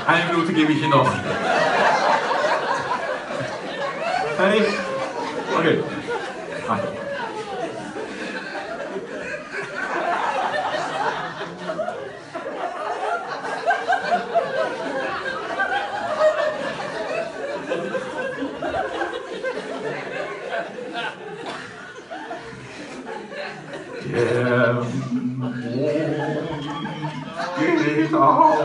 Eine Minute gebe ich Ihnen noch. Fertig? Okay. Ah. Der Mond geht auf.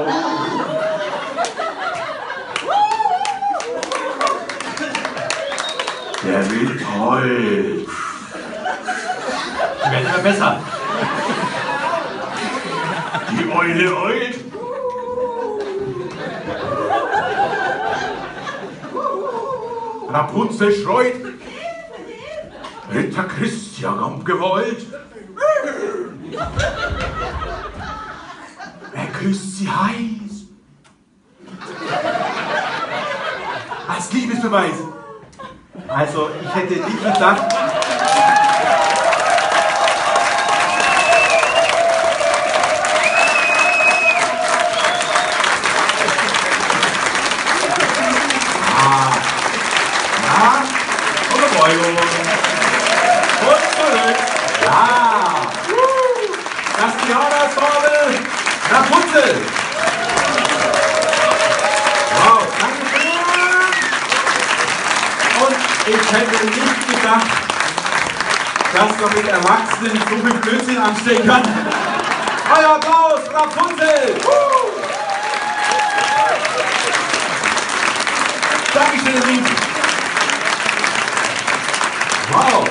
Der wird toll. Ich werde immer besser. Die Eule eult. Rapunzel schreut. Ritter Christian gewollt. Er küsst sie heiß. Als Liebesbeweis. Also, ich hätte nicht gedacht. Ja, Unterbeugung. Und zurück. Ja. Das Diana-Ensemble Rapunzel. Wow, danke schön. Und ich hätte nicht gedacht, dass man mit Erwachsenen so viel Blödsinn anstellen kann. Euer Applaus, Rapunzel. Dankeschön, ihr Lieben. Wow.